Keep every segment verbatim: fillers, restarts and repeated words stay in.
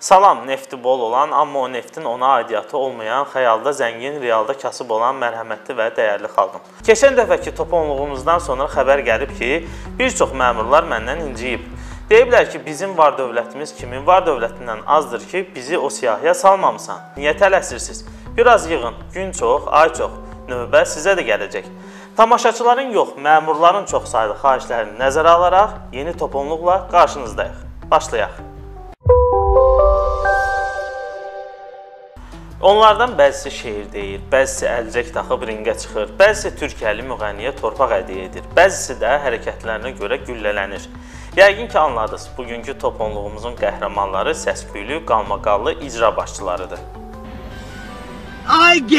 Salam, nefti bol olan, amma o neftin ona aidiyyatı olmayan, xəyalda zəngin, realda kasıb olan mərhəmətli və dəyərli xalqım. Keçən dəfəki toponluğumuzdan sonra xəbər gəlib ki, bir çox məmurlar məndən inciyib. Deyiblər ki, bizim var dövlətimiz kimin var dövlətindən azdır ki, bizi o siyahıya salmamısan. Niyə tələsirsiniz? Biraz yığın, gün çox, ay çox, növbə sizə də gələcək. Tamaşaçıların yox, məmurların çox saylı xahişlərini nəzərə alaraq yeni toponluqla qarşınızdayıq. Başlayaq. Onlardan bəzisi şeir deyir, bəzisi əlcək taxıb ringə çıxır, bəzisi türkiyəli müğənniyə torpaq hədiyyə edir, bəzisi də hərəkətlərinə görə güllələnir. Yəqin ki, anladınız, bugünkü toponluğumuzun qəhrəmanları səsküylü, qalmaqallı icra başçılarıdır. Ay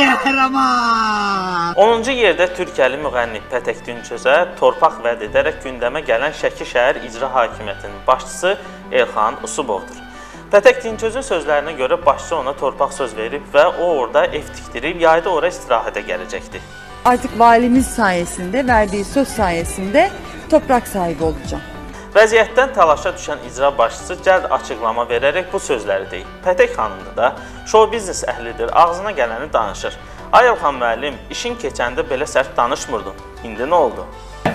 qəhrəman! onuncu yerdə türkiyəli müğənni Pətək Dinçözə torpaq vəd edərək gündəmə gələn Şəki şəhər icra hakimiyyətinin başçısı Elxan Usubovdur. Pətək Dinçözün sözlərinə görə başçı ona torpaq söz verib və o orada ev tikdirib, yayda ora istirahətə gələcəkdir. Artık valimiz sayesinde, verdiği söz sayesinde toprak sahibi olacağım. Vəziyyətdən təlaşa düşən icra başçısı cəld açıqlama verərək bu sözləri deyib. Pətək xanım da show biznes əhlidir, ağzına gələni danışır. Ay Elxan müəllim, işin keçəndə belə sərt danışmırdın. İndi nə oldu?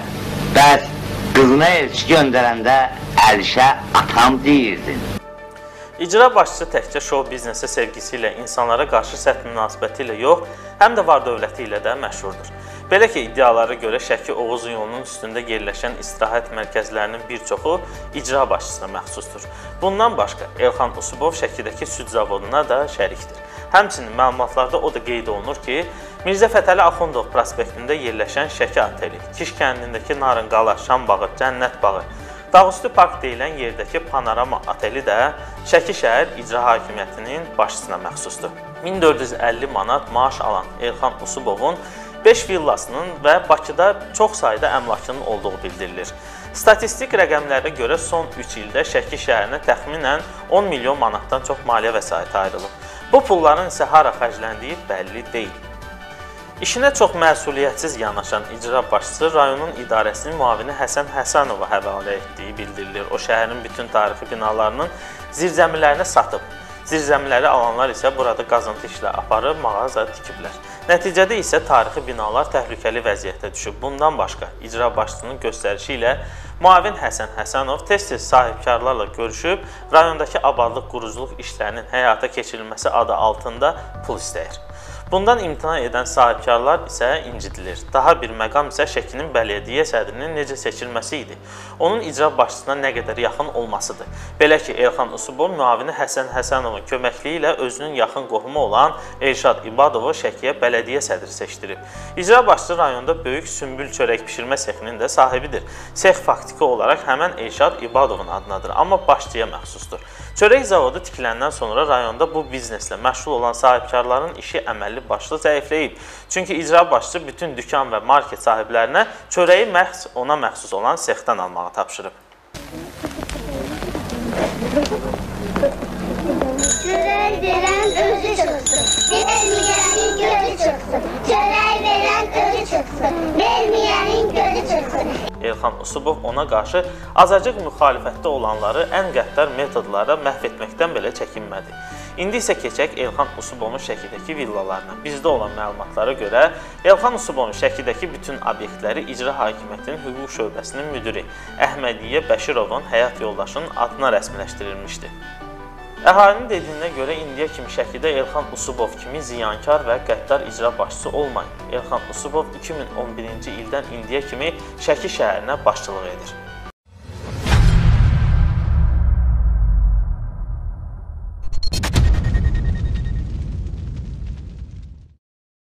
Bəs qızına elçi göndərəndə Əlişə atam deyirdin. İcra başçısı təkcə show biznesi sevgisi ilə, insanlara qarşı sərt münasibəti ilə yox, həm də var dövləti ilə də məşhurdur. Belə ki, iddialara görə Şəki Oğuz yolunun üstündə yerləşən istirahət mərkəzlərinin bir çoxu icra başçısına məxsusdur. Bundan başqa, Elxan Usubov Şəkidəki süd zavoduna da şərikdir. Həmçinin məlumatlarda o da qeyd olunur ki, Mirzə Fətəli Axundov prospektində yerləşən Şəki Ateli, Kiş kəndindəki Narınqala, Şam bağı, Cənnət bağı, Dağüstü Park deyilən yerdəki Panorama Ateli də Şəki şəhər icra hakimiyyətinin başçısına məxsusdur. min dörd yüz əlli manat maaş alan Elxan Usubovun beş villasının və Bakıda çox sayda əmlakının olduğu bildirilir. Statistik rəqəmlərə görə son üç ildə Şəki şəhərinə təxminən on milyon manatdan çox maliyyə vəsaiti ayrılıb. Bu pulların isə hara xərcləndiyi bəlli deyil. İşinə çox məsuliyyətsiz yanaşan icra başçısı rayonun idarəsinin müavini Həsən Həsənova həvalə etdiyi bildirilir. O şəhərin bütün tarixi binalarının zirzəmilərini satıb. Zirzəmiləri alanlar isə burada qazıntı işlə aparıb mağaza tikiblər. Nəticədə isə tarixi binalar təhlükəli vəziyyətə düşüb. Bundan başqa, icra başçısının göstərişi ilə müavin Həsən Həsənov tez-tez sahibkarlarla görüşüb, rayondakı abadlıq, quruculuq işlərinin həyata keçirilməsi adı altında pul istəyir. Bundan imtina edən sahibkarlar isə incidilir. Daha bir məqam isə Şəkinin bələdiyyə sədrinin necə seçilməsi idi. Onun icra başçısına nə qədər yaxın olmasıdır. Belə ki, Elxan Usubov müavini Həsən Həsənovun köməkliyi ilə özünün yaxın qohumu olan Elşad İbadovu Şəkiyə bələdiyyə sədri seçdirib. İcra başçısı rayonda böyük sümbül çörək pişirmə sexinin də sahibidir. Sex faktiki olaraq həmən Elşad İbadovun adınadır, amma başçıya məxsusdur. Çörək zavodu tikiləndən sonra rayonda bu bizneslə məşğul olan sahibkarların işi əməlli başlı zəifləyib. Çünki icra başçısı bütün dükan və market sahiblərinə çörəyi məhz ona məxsus olan sexdən almağı tapşırıb. Çörək verən özü çıxsın, verməyənin gözü çıxsın. Çörək verən özü çıxsın, verməyənin gözü çıxsın. Elxan Usubov ona qarşı azacıq müxalifətdə olanları ən qəddar metodlara məhv etməkdən belə çəkinmədi. İndi isə keçək Elxan Usubovun Şəkidəki villalarına. Bizdə olan məlumatlara görə Elxan Usubovun Şəkidəki bütün obyektləri icra hakimiyyətinin hüquq şöbəsinin müdiri Əhmədiyyə Bəşirovun həyat yoldaşının adına rəsmiləşdirilmişdi. Əhalinin dediyinə görə indiyə kimi Şəkidə Elxan Usubov kimi ziyankar və qəddar icra başçısı olmayın. Elxan Usubov iki min on birinci ildən indiyə kimi Şəki şəhərinə başçılıq edir.